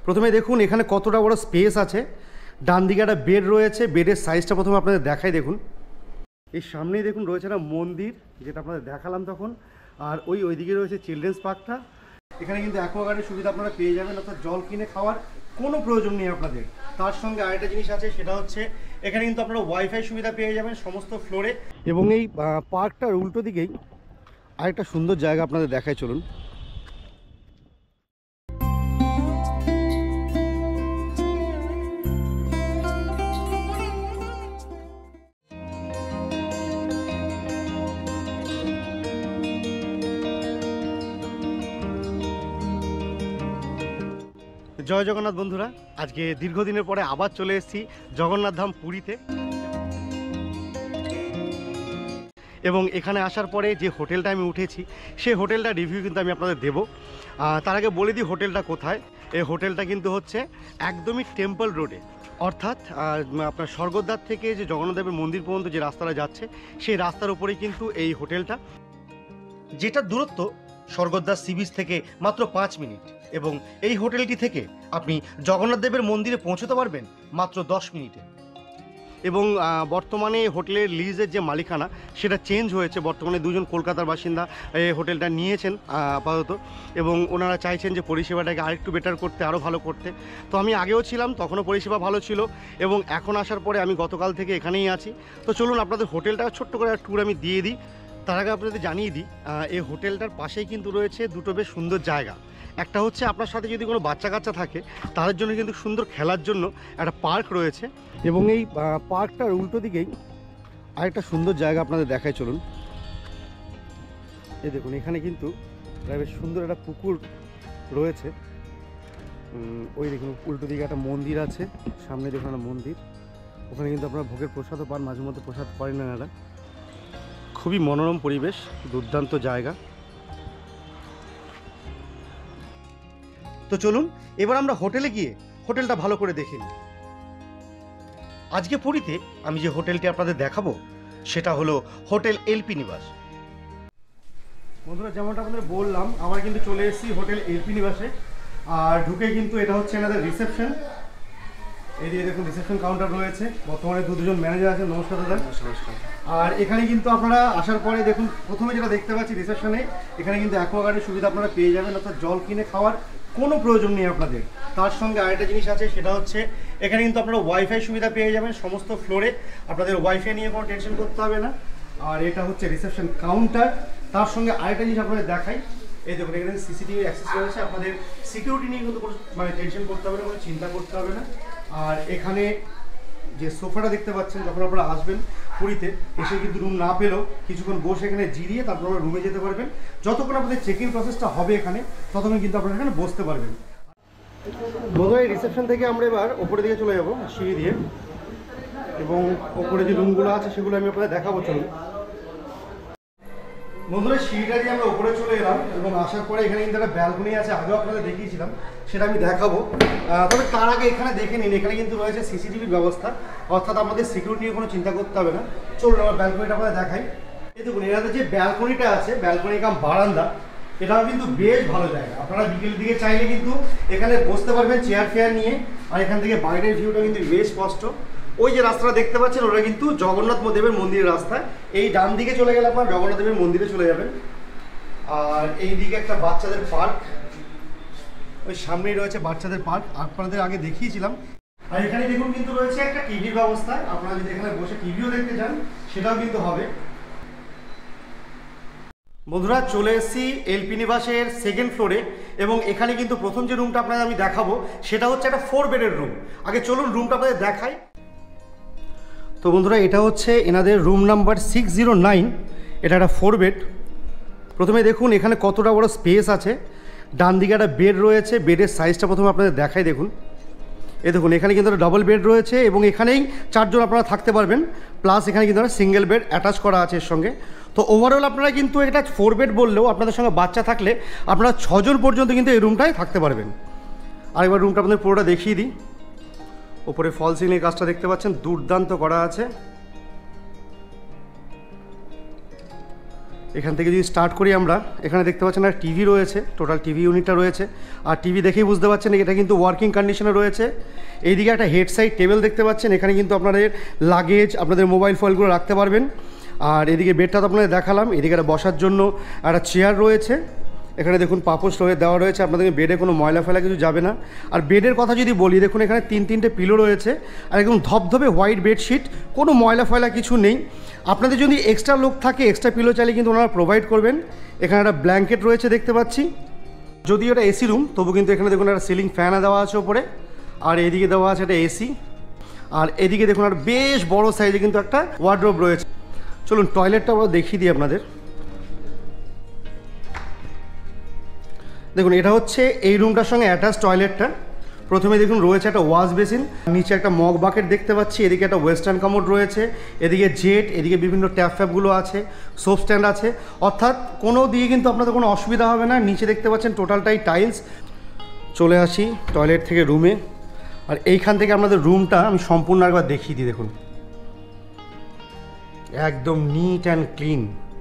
প্রথমে দেখুন এখানে কতটা বড় স্পেস আছে। ডান দিকে একটা বেড রয়েছে, বেডের সাইজটা প্রথমে আপনাদের দেখাই। দেখুন এই সামনেই দেখুন রয়েছে একটা মন্দির, যেটা আপনাদের দেখালাম তখন। আর ওইদিকে রয়েছে চিলড্রেন্স পার্কটা। এখানে কিন্তু অ্যাকোয়াগার্ডের সুবিধা আপনারা পেয়ে যাবেন, অর্থাৎ জল কিনে খাওয়ার কোনো প্রয়োজন নেই আপনাদের। তার সঙ্গে আরেকটা জিনিস আছে, সেটা হচ্ছে এখানে কিন্তু আপনারা ওয়াইফাই সুবিধা পেয়ে যাবেন সমস্ত ফ্লোরে। এবং এই পার্কটার উল্টো দিকেই আরেকটা সুন্দর জায়গা আপনাদের দেখায়, চলুন। জয় জগন্নাথ বন্ধুরা, আজকে দীর্ঘদিনের পরে আবার চলে এসেছি জগন্নাথ ধাম পুরীতে। এবং এখানে আসার পরে যে হোটেলটা আমি উঠেছি, সেই হোটেলটা রিভিউ কিন্তু আমি আপনাদের দেবো। তার আগে বলে দিই হোটেলটা কোথায়। এই হোটেলটা কিন্তু হচ্ছে একদমই টেম্পল রোডে, অর্থাৎ আপনার স্বর্গদ্বার থেকে যে জগন্নাথদেবের মন্দির পর্যন্ত যে রাস্তাটা যাচ্ছে, সেই রাস্তার উপরেই কিন্তু এই হোটেলটা, যেটার দূরত্ব স্বর্গদ্বার সি বিচ থেকে মাত্র 5 মিনিট। এবং এই হোটেলটি থেকে আপনি জগন্নাথ দেবের মন্দিরে পৌঁছতে পারবেন মাত্র 10 মিনিটে। এবং বর্তমানে হোটেলের লিজের যে মালিকানা, সেটা চেঞ্জ হয়েছে। বর্তমানে দুজন কলকাতার বাসিন্দা এই হোটেলটা নিয়েছেন আপাতত, এবং ওনারা চাইছেন যে পরিষেবাটাকে আরেকটু বেটার করতে, আরও ভালো করতে। তো আমি আগেও ছিলাম, তখনও পরিষেবা ভালো ছিল, এবং এখন আসার পরে আমি গতকাল থেকে এখানেই আছি। তো চলুন আপনাদের হোটেলটা ছোট্ট করে ট্যুর আমি দিয়ে দিই। তার আগে আপনাদের জানিয়ে দিই, এই হোটেলটার পাশেই কিন্তু রয়েছে দুটো বেশ সুন্দর জায়গা। একটা হচ্ছে আপনার সাথে যদি কোনো বাচ্চা কাচ্চা থাকে, তাদের জন্য কিন্তু সুন্দর খেলার জন্য একটা পার্ক রয়েছে। এবং এই পার্কটার উল্টো দিকেই আরেকটা সুন্দর জায়গা আপনাদের দেখায়, চলুন। এই দেখুন এখানে কিন্তু বেশ সুন্দর একটা পুকুর রয়েছে। ওই দেখুন উল্টো দিকে একটা মন্দির আছে, সামনে দেখুন একটা মন্দির। ওখানে কিন্তু আপনারা ভোগের প্রসাদও পান, মাঝে মধ্যে প্রসাদ করেন না এরা। খুবই মনোরম পরিবেশ, দুর্দান্ত জায়গা। তো চলুন এবার আমরা হোটেলে গিয়ে হোটেলটা ভালো করে দেখে নিই। আজকে পুরীতে আমি যে হোটেলটি আপনাদের দেখাবো, সেটা হলো হোটেল এলপি নিবাস। বন্ধুরা, যেমনটা আপনাদের বললাম, আমরা কিন্তু চলে এসেছি হোটেল এলপি নিবাসে। আর ঢুকে কিন্তু এটা হচ্ছে এনাদের রিসেপশন। এই দিয়ে দেখুন রিসেপশন কাউন্টার রয়েছে, বর্তমানে দুজন ম্যানেজার আছেন। নমস্কার দাদা। নমস্কার। আর এখানে কিন্তু আপনারা আসার পরে দেখুন, প্রথমে যেটা দেখতে পাচ্ছি রিসেপশনে, এখানে কিন্তু অ্যাকোয়াগার্ডের সুবিধা আপনারা পেয়ে যাবেন, অর্থাৎ জল কিনে খাওয়ার কোনো প্রয়োজন নেই আপনাদের। তার সঙ্গে আরেকটা জিনিস আছে, সেটা হচ্ছে এখানে কিন্তু আপনারা ওয়াইফাই সুবিধা পেয়ে যাবেন সমস্ত ফ্লোরে। আপনাদের ওয়াইফাই নিয়ে কোনো টেনশন করতে হবে না। আর এটা হচ্ছে রিসেপশন কাউন্টার। তার সঙ্গে আরেকটা জিনিস আপনাদের দেখাই, এই দেখুন এখানে সিসিটিভি অ্যাক্সেস রয়েছে। আপনাদের সিকিউরিটি নিয়ে কিন্তু কোনো টেনশন করতে হবে না, কোনো চিন্তা করতে হবে না। আর এখানে যে সোফাটা দেখতে পাচ্ছেন, যখন আপনারা আসবেন পুরীতে, এসে কিন্তু রুম না পেলেও কিছুক্ষণ বসে এখানে জিরিয়ে তারপর আপনারা রুমে যেতে পারবেন। যতক্ষণ আপনাদের চেক ইন প্রসেসটা হবে এখানে, ততক্ষণ কিন্তু আপনারা এখানে বসতে পারবেন। বোধহয় রিসেপশন থেকে আমরা এবার ওপরের দিকে চলে যাবো সিঁড়ি দিয়ে, এবং ওপরে যে রুমগুলো আছে সেগুলো আমি আপনাদের দেখাবো। চলুন বন্ধুরা, সিঁড়িটা দিয়ে আমরা উপরে চলে এলাম, এবং আসার পরে এখানে কিন্তু একটা ব্যালকনি আছে, আগেও আপনাদের দেখিয়েছিলাম, সেটা আমি দেখাবো। তবে তার আগে এখানে দেখে নিন, এখানে কিন্তু রয়েছে সিসিটিভির ব্যবস্থা, অর্থাৎ আমাদের সিকিউরিটি নিয়ে কোনো চিন্তা করতে হবে না। চলুন আমার ব্যালকনিটা আপনাদের দেখাই। এই দেখুন এনাদের যে ব্যালকনিটা আছে, ব্যালকনি কাম বারান্দা, এটাও কিন্তু বেশ ভালো জায়গা। আপনারা বিকেলের দিকে চাইলে কিন্তু এখানে বসতে পারবেন চেয়ার ফেয়ার নিয়ে। আর এখান থেকে বাইরের ভিউটা কিন্তু বেশ স্পষ্ট। ওই যে রাস্তাটা দেখতে পাচ্ছেন, ওটা কিন্তু জগন্নাথ দেবের মন্দিরের রাস্তা। এই ডান দিকে চলে গেলে আপনার জগন্নাথ দেবের মন্দিরে চলে যাবেন। আর এই দিকে একটা বাচ্চাদের পার্ক, ওই সামনেই রয়েছে বাচ্চাদের পার্ক, আপনাদের আগে দেখিয়েছিলাম। আর এখানে দেখুন কিন্তু রয়েছে একটা টিভির ব্যবস্থা। আপনারা যদি এখানে বসে টিভিও দেখতে চান, সেটাও কিন্তু হবে। বন্ধুরা, চলে এসেছি এলপি নিবাসের সেকেন্ড ফ্লোরে, এবং এখানে কিন্তু প্রথম যে রুমটা আপনাদের আমি দেখাবো, সেটা হচ্ছে একটা 4 বেডের রুম। আগে চলুন রুমটা আপনাদের দেখাই। তো বন্ধুরা, এটা হচ্ছে এনাদের রুম নাম্বার 609। এটা একটা 4 বেড। প্রথমে দেখুন এখানে কতটা বড় স্পেস আছে। ডান দিকে একটা বেড রয়েছে, বেডের সাইজটা প্রথমে আপনাদের দেখাই। দেখুন এই দেখুন এখানে কিন্তু একটা ডাবল বেড রয়েছে, এবং এখানেই 4 জন আপনারা থাকতে পারবেন। প্লাস এখানে কিন্তু একটা সিঙ্গেল বেড অ্যাটাচ করা আছে এর সঙ্গে। তো ওভারঅল আপনারা কিন্তু এটা 4 বেড বললেও, আপনাদের সঙ্গে বাচ্চা থাকলে আপনারা 6 জন পর্যন্ত কিন্তু এই রুমটায় থাকতে পারবেন। আরেকবার রুমটা আপনাদের পুরোটা দেখিয়ে দিই। ওপরে ফল সিলিংয়ের কাজটা দেখতে পাচ্ছেন, দুর্দান্ত করা আছে। এখান থেকে যদি স্টার্ট করি আমরা, এখানে দেখতে পাচ্ছেন একটা টিভি রয়েছে, টোটাল টিভি ইউনিটটা রয়েছে। আর টিভি দেখেই বুঝতে পারছেন এটা কিন্তু ওয়ার্কিং কন্ডিশনে রয়েছে। এইদিকে একটা হেড সাইড টেবিল দেখতে পাচ্ছেন, এখানে কিন্তু আপনাদের লাগেজ, আপনাদের মোবাইল ফোনগুলো রাখতে পারবেন। আর এদিকে বেডটা তো আপনাদের দেখালাম, এদিকে একটা বসার জন্য একটা চেয়ার রয়েছে। এখানে দেখুন পাপোশ দেওয়া রয়েছে, আপনাদের বেডে কোনো ময়লা ফেলা কিছু যাবে না। আর বেডের কথা যদি বলি, দেখুন এখানে তিনটে পিলো রয়েছে আর একদম ধপধপে হোয়াইট বেডশিট, কোনো ময়লা ফয়লা কিছু নেই। আপনাদের যদি এক্সট্রা লোক থাকে এক্সট্রা পিলো চাইলে কিন্তু ওনারা প্রোভাইড করবেন। এখানে একটা ব্ল্যাঙ্কেট রয়েছে দেখতে পাচ্ছি, যদিও এটা এসি রুম তবু কিন্তু এখানে দেখুন একটা সিলিং ফ্যানও দেওয়া আছে ওপরে। আর এদিকে দেওয়া আছে একটা এসি। আর এদিকে দেখুন একটা বেশ বড় সাইজে কিন্তু একটা ওয়ার্ডরোব রয়েছে। চলুন টয়লেটটা আমরা দেখিয়ে দিই আপনাদের। দেখুন এটা হচ্ছে এই রুমটার সঙ্গে অ্যাটাচ টয়লেটটা। প্রথমে দেখুন রয়েছে একটা ওয়াশ বেসিন, নিচে একটা মগ বাকেট দেখতে পাচ্ছি, এদিকে একটা ওয়েস্টার্ন কমোড রয়েছে, এদিকে জেট, এদিকে বিভিন্ন ট্যাপ ফ্যাপগুলো আছে, সোপ স্ট্যান্ড আছে। অর্থাৎ কোনো দিয়ে কিন্তু আপনাদের কোনো অসুবিধা হবে না। নিচে দেখতে পাচ্ছেন টোটালটাই টাইলস। চলে আসি টয়লেট থেকে রুমে। আর এইখান থেকে আপনাদের রুমটা আমি সম্পূর্ণ একবার দেখিয়ে দিই। দেখুন একদম নিট অ্যান্ড ক্লিন।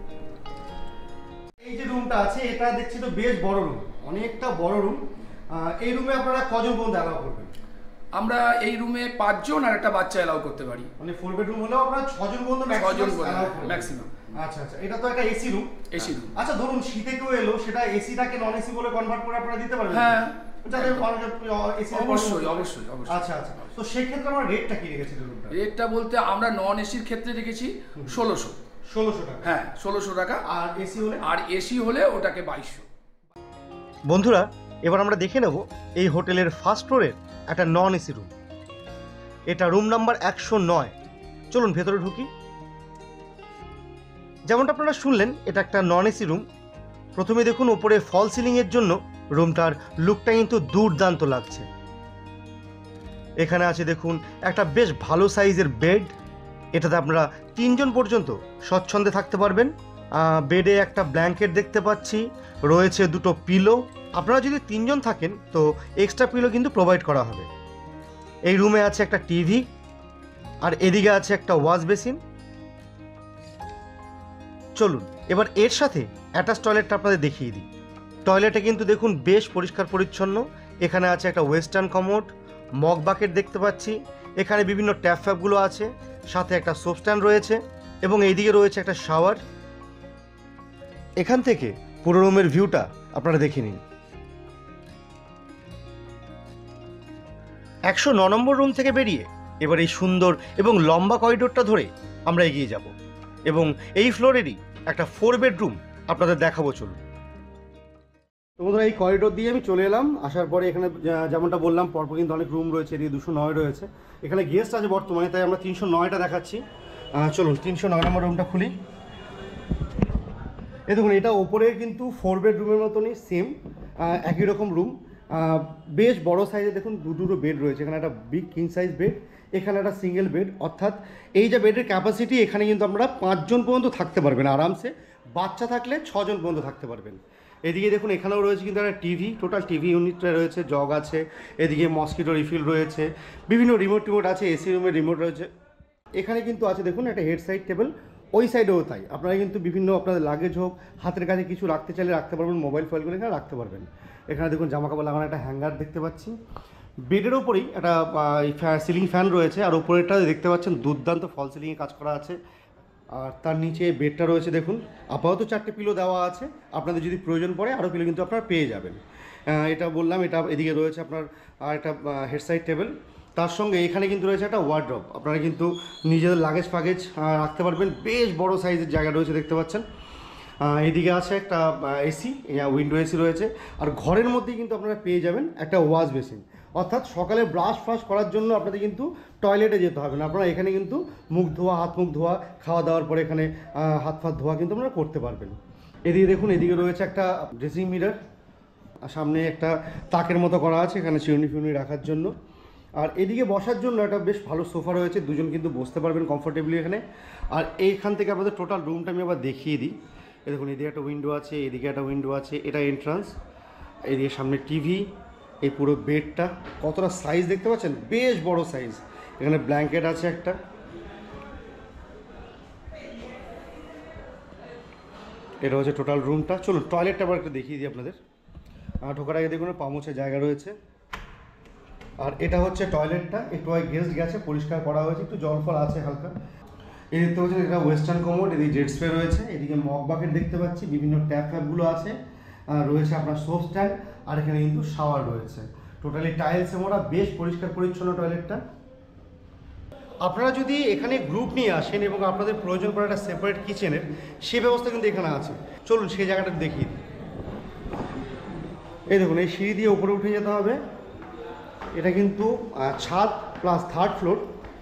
এই যে রুমটা আছে এটা দেখছি তো বেশ বড় রুম, অনেকটা বড় রুম। এই রুমে আপনারা কজন পর্যন্ত অ্যালাউ করবেন? আমরা এই রুমে 5 জন আর একটা বাচ্চা অ্যালাউ করতে পারি। মানে 4 বেডরুম হলেও আপনারা 6 জন পর্যন্ত ম্যাক্সিমাম। আচ্ছা আচ্ছা, এটা তো একটা এসি রুম। AC room. আচ্ছা ধরুন শীতে কেউ এলো, সেটা এসিটাকে নন এসি বলে কনভার্ট করে আপনারা দিতে পারবেন? হ্যাঁ, অবশ্যই অবশ্যই। আচ্ছা আচ্ছা, তো সেই ক্ষেত্রে আমরা রেটটা কি রেখেছি? রুমটা রেটটা বলতে আমরা নন এসির ক্ষেত্রে রেখেছি 1600 টাকা। হ্যাঁ 1600 টাকা। আর এসি হলে ওটাকে 2200। বন্ধুরা এবার আমরা দেখে নেব এই হোটেলের ফার্স্ট ফ্লোরের একটা নন এসি রুম। এটা রুম নাম্বার 109। চলুন ভেতরে ঢুকি। যেমনটা আপনারা শুনলেন এটা একটা নন এসি রুম। প্রথমে দেখুন ওপরে ফল সিলিংয়ের জন্য রুমটার লুকটা কিন্তু দুর্দান্ত লাগছে। এখানে আছে দেখুন একটা বেশ ভালো সাইজের বেড, এটাতে আপনারা 3 জন পর্যন্ত স্বচ্ছন্দে থাকতে পারবেন। বেডে একটা ব্ল্যাঙ্কেট দেখতে পাচ্ছি, রয়েছে 2টো পিলো। আপনারা যদি 3 জন থাকেন তো এক্সট্রা পিলো কিন্তু প্রোভাইড করা হবে। এই রুমে আছে একটা টিভি, আর এদিকে আছে একটা ওয়াশ বেসিন। চলুন এবার এর সাথে অ্যাটাচ টয়লেটটা আপনাদের দেখিয়ে দিই। টয়লেটে কিন্তু দেখুন বেশ পরিষ্কার পরিচ্ছন্ন। এখানে আছে একটা ওয়েস্টার্ন কমোড, মগ বাকেট দেখতে পাচ্ছি, এখানে বিভিন্ন ট্যাপ ফ্যাপগুলো আছে, সাথে একটা সোপ স্ট্যান্ড রয়েছে এবং এইদিকে রয়েছে একটা শাওয়ার। এখান থেকে পুরো রুমের ভিউটা আপনারা দেখে নিন। 109 নম্বর রুম থেকে বেরিয়ে এবার এই সুন্দর এবং লম্বা করিডোরটা ধরে আমরা এগিয়ে যাব এবং এই ফ্লোরেরই একটা 4 বেডরুম আপনাদের দেখাবো। চলুন। তো বন্ধুরা এই করিডোর দিয়ে আমি চলে এলাম। আসার পরে এখানে যেমনটা বললাম পরপর কিন্তু অনেক রুম রয়েছে, এদিকে 209 রয়েছে। এখানে গেস্ট আছে বর্তমানে, তাই আমরা 309টা দেখাচ্ছি। চলুন 309 নম্বর রুমটা খুলি। এই দেখুন এটা ওপরে কিন্তু 4 বেডরুমের মতনই সেম, একই রকম রুম। বেশ বড় সাইজে দেখুন দুটো বেড রয়েছে। এখানে একটা বিগ কিং সাইজ বেড, এখানে একটা সিঙ্গেল বেড। অর্থাৎ এই যে বেডের ক্যাপাসিটি, এখানে কিন্তু আপনারা 5 জন পর্যন্ত থাকতে পারবেন আরামসে। বাচ্চা থাকলে 6 জন পর্যন্ত থাকতে পারবেন। এদিকে দেখুন এখানেও রয়েছে কিন্তু একটা টিভি, টোটাল টিভি ইউনিটটা রয়েছে, জগ আছে, এদিকে মসকিটো রিফিল রয়েছে, বিভিন্ন রিমোট আছে, এসি রুমের রিমোট রয়েছে। এখানে কিন্তু আছে দেখুন একটা হেড সাইড টেবিল, ওই সাইডেও তাই। আপনারা কিন্তু বিভিন্ন আপনাদের লাগেজ হোক, হাতের কাছে কিছু রাখতে চাইলে রাখতে পারবেন, মোবাইল ফোনগুলো এখানে রাখতে পারবেন। এখানে দেখুন জামা কাপড় লাগানো একটা হ্যাঙ্গার দেখতে পাচ্ছি। বেডের ওপরেই একটা সিলিং ফ্যান রয়েছে, আর ওপরেরটা দেখতে পাচ্ছেন দুর্দান্ত ফল সিলিংয়ে কাজ করা আছে। আর তার নিচে বেডটা রয়েছে দেখুন, আপাতত 4টে পিলো দেওয়া আছে, আপনাদের যদি প্রয়োজন পড়ে আরও পিলো কিন্তু আপনারা পেয়ে যাবেন। এটা বললাম, এটা এদিকে রয়েছে আপনার আর একটা হেড সাইড টেবিল। তার সঙ্গে এখানে কিন্তু রয়েছে একটা ওয়ার্ড্রপ, আপনারা কিন্তু নিজেদের লাগেজ ফাগেজ রাখতে পারবেন। বেশ বড় সাইজের জায়গা রয়েছে দেখতে পাচ্ছেন। এদিকে আছে একটা এসি, উইন্ডো এসি রয়েছে। আর ঘরের মধ্যেই কিন্তু আপনারা পেয়ে যাবেন একটা ওয়াশ বেসিন। অর্থাৎ সকালে ব্রাশ ফ্রাশ করার জন্য আপনাদের কিন্তু টয়লেটে যেতে হবে না, আপনারা এখানে কিন্তু মুখ ধোয়া, হাত মুখ ধোয়া, খাওয়া দাওয়ার পরে এখানে হাত ফাত ধোয়া কিন্তু আপনারা করতে পারবেন। এদিকে দেখুন এদিকে রয়েছে একটা ড্রেসিং মিরর, সামনে একটা তাকের মতো করা আছে এখানে চিরুনি ফিরুনি রাখার জন্য। আর এদিকে বসার জন্য একটা বেশ ভালো সোফা রয়েছে, 2 জন কিন্তু বসতে পারবেন কমফোর্টেবলি এখানে। আর এইখান থেকে আপনাদের টোটাল রুমটা আমি আবার দেখিয়ে দিই। এই দেখুন এদিকে একটা উইন্ডো আছে, এদিকে একটা উইন্ডো আছে, এটা এন্ট্রান্স। এদিকে সামনে টিভি, এই পুরো বেডটা কতটা সাইজ দেখতে পাচ্ছেন, বেশ বড় সাইজ। এখানে ব্ল্যাঙ্কেট আছে একটা। এটা হচ্ছে টোটাল রুমটা। চলুন টয়লেটটা আবার একটু দেখিয়ে দিই আপনাদের। ঢোকার আগে দেখুন পা মোছার জায়গা রয়েছে। আর এটা হচ্ছে টয়লেটটা, একটু গেস্ট গেছে, পরিষ্কার করা হয়েছে, একটু জল ফল আছে হালকা। এই দেখতে পাচ্ছেন এটা ওয়েস্টার্ন কমোড, এদিকে জেট স্প্রে রয়েছে, এদিকে মগ বাকেট দেখতে পাচ্ছি, বিভিন্ন ট্যাপ ফ্যাপগুলো আছে, রয়েছে আপনার সোপ স্ট্যান্ড, আর এখানে কিন্তু শাওয়ার রয়েছে। টোটালি টাইলসে মোড়া, বেশ পরিষ্কার পরিচ্ছন্ন টয়লেটটা। আপনারা যদি এখানে গ্রুপ নিয়ে আসেন এবং আপনাদের প্রয়োজন পড়ে একটা সেপারেট কিচেনের, সে ব্যবস্থা কিন্তু এখানে আছে। চলুন সেই জায়গাটা দেখিয়ে দিই। এই দেখুন, এই সিঁড়ি দিয়ে উপরে উঠে যেতে হবে। এটা কিন্তু ছাদ প্লাস 3rd ফ্লোর।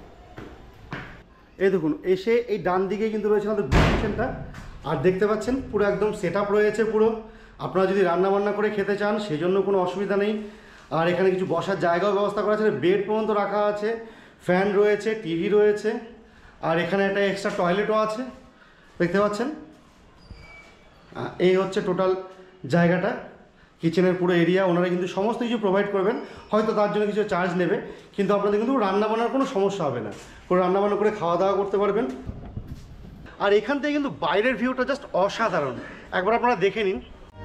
এই দেখুন, এসে এই ডান দিকে কিন্তু রয়েছে আমাদের গ্রুপ কিচেনটা। আর দেখতে পাচ্ছেন পুরো একদম সেট আপ রয়েছে পুরো। আপনারা যদি রান্না বান্না করে খেতে চান সেই জন্য কোনো অসুবিধা নেই। আর এখানে কিছু বসার জায়গাও ব্যবস্থা করা আছে, বেড পর্যন্ত রাখা আছে, ফ্যান রয়েছে, টিভি রয়েছে, আর এখানে একটা এক্সট্রা টয়লেটও আছে দেখতে পাচ্ছেন। এই হচ্ছে টোটাল জায়গাটা, কিচেনের পুরো এরিয়া। ওনারা কিন্তু সমস্ত কিছু প্রোভাইড করবেন, হয়তো তার জন্য কিছু চার্জ নেবে, কিন্তু আপনাদের কিন্তু রান্নাবান্নার কোনো সমস্যা হবে না, কোনো রান্নাবান্না করে খাওয়া দাওয়া করতে পারবেন। আর এখান থেকে কিন্তু বাইরের ভিউটা জাস্ট অসাধারণ, একবার আপনারা দেখে নিন।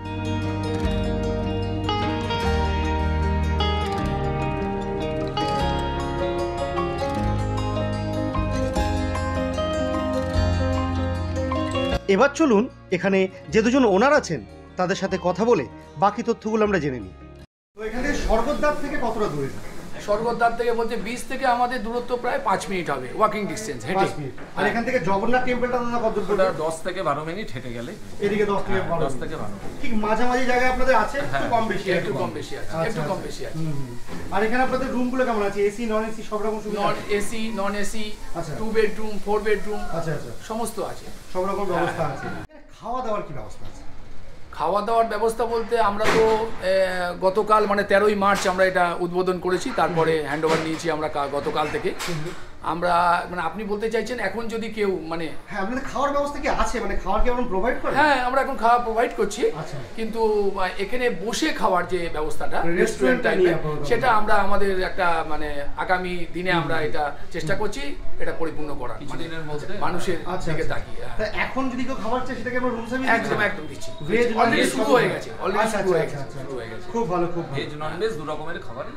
এবার চলুন এখানে যে দুজন ওনার আছেন তাদের সাথে কথা বলে বাকি তথ্যগুলো আমরা জেনে নিই। তো এখান থেকে স্বর্গদ্বার থেকে কতটা দূরে? স্বর্গদ্বার থেকে বলতে বিচ থেকে আমাদের দূরত্ব প্রায় 5 মিনিট হবে, ওয়াকিং ডিস্টেন্স হেঁটে। আর এখান থেকে জগন্নাথ টেম্পলটা দাদা কত দূর? 10 থেকে 12 মিনিট হেঁটে গেলে। এদিকে 10 থেকে 12 ঠিক মাঝামাঝি জায়গায় আপনাদের আছে, একটু কম বেশি, একটু কম বেশি আছে, একটু কম বেশি আছে। আর এখানে আপনাদের রুমগুলো কেমন আছে? এসি নন এসি সব রকম সুবিধা? নন এসি, নন এসি, আচ্ছা। 2 বেডরুম, 4 বেডরুম, আচ্ছা আচ্ছা, সমস্ত আছে, সব রকম ব্যবস্থা আছে। খাওয়া দাওয়ার কি ব্যবস্থা আছে? খাওয়া দাওয়ার ব্যবস্থা বলতে আমরা তো গতকাল মানে 13ই মার্চ আমরা এটা উদ্বোধন করেছি, তারপরে হ্যান্ডওভার নিয়েছি আমরা গতকাল থেকে। আমরা মানে আপনি বলতে চাইছেন এখন যদি কেউ মানে হ্যাঁ, আপনাদের খাওয়ার ব্যবস্থা কি আছে? মানে খাওয়ার কি আপনারা প্রোভাইড করেন? হ্যাঁ, আমরা এখন খাওয়া প্রোভাইড করছি, আচ্ছা। কিন্তু এখানে বসে খাওয়ার যে ব্যবস্থাটা রেস্টুরেন্ট নিয়ে টাইপের, সেটা আমরা আমাদের একটা মানে আগামী দিনে আমরা এটা চেষ্টা করছি এটা পরিপূর্ণ করার, কিছুদিনের মধ্যে মানুষের আচ্ছা, দিকে আচ্ছা। তাকিয়ে। তা এখন যদি কেউ খাবার চায় সেটাকে আমরা রুম সার্ভিস একদম একদম দিচ্ছি, ভেজ অলরেডি শুরু হয়ে গেছে, অলরেডি আচ্ছা, শুরু হয়ে আচ্ছা, গেছে, আচ্ছা, শুরু হয়ে গেছে। খুব ভালো, খুব ভালো। ভেজ নন ভেজ দু রকমের খাবার।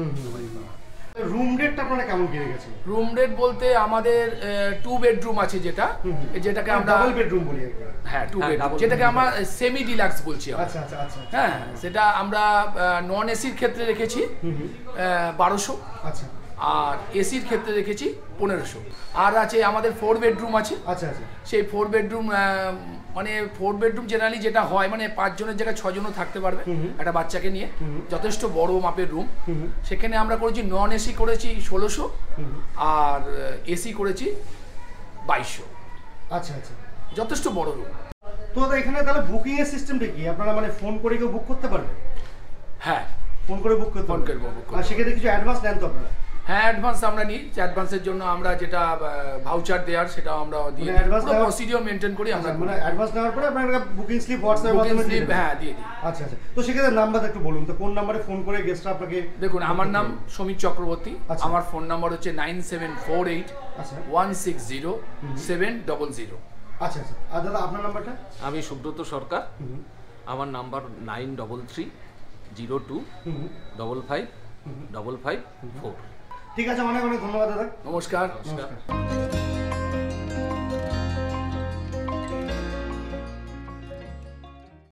রুম রেটটা আপনারা কেমন কিনে গেছেন? রুম রেট বলতে আমাদের 2 বেডরুম আছে, যেটাকে আমরা ডাবল বেডরুম বলি আর কি। হ্যাঁ 2 হ্যাঁ, বেডরুম, double যেটাকে আমরা সেমি ডিলাক্স বলছি আমরা। আচ্ছা আচ্ছা আচ্ছা, হ্যাঁ, সেটা আমরা নন এসির ক্ষেত্রে রেখেছি 1200, আচ্ছা আর এসির ক্ষেত্রে রেখেছি 1500। আর আছে আমাদের 4 বেডরুম আছে। আচ্ছা আচ্ছা, সেই 4 বেডরুম মানে 4 বেডরুম জেনারেলি যেটা হয় মানে 5 জনের জায়গায় 6 জনও থাকতে পারবে একটা বাচ্চাকে নিয়ে, যথেষ্ট বড় মাপের রুম। সেখানে আমরা করেছি নন এসি করেছি 1600, আর এসি করেছি 2200। আচ্ছা আচ্ছা, যথেষ্ট বড় রুম। তো দাদা এখানে তাহলে বুকিং এর সিস্টেমটা কি? আপনারা মানে ফোন করে কেউ বুক করতে পারবে? হ্যাঁ, ফোন করে বুক করতে ফোন পারবে। করে বুক করতে আর সেক্ষেত্রে কিছু অ্যাডভান্স নেন তো আপনারা? হ্যাঁ, অ্যাডভান্স আমরা নিই। অ্যাডভান্সের জন্য আমরা যেটা ভাউচার দেওয়ার সেটা আমরা দিয়ে মানে advance পুরো দেওয়ার- প্রসিডিওর মেনটেন করি আমরা। মানে অ্যাডভান্স নেওয়ার পরে আপনারা বুকিং স্লিপ হোয়াটসঅ্যাপের বুকিং মাধ্যমে দিয়ে স্লিপ দেবেন? হ্যাঁ দিয়ে দিই। আচ্ছা আচ্ছা, তো সেক্ষেত্রে নাম্বারটা একটু বলুন তো, কোন নাম্বারে ফোন করে গেস্টরা আপনাকে? দেখুন, আমার নাম সমীর চক্রবর্তী, আচ্ছা। আমার ফোন নাম্বার হচ্ছে 9748 আচ্ছা 160 700। আচ্ছা আচ্ছা, আর দাদা আপনার নাম্বারটা? আমি সুব্রত সরকার, আমার নাম্বার 933 02 55 55 4। ঠিক আছে, অনেক অনেক ধন্যবাদ দাদা। নমস্কার। নমস্কার।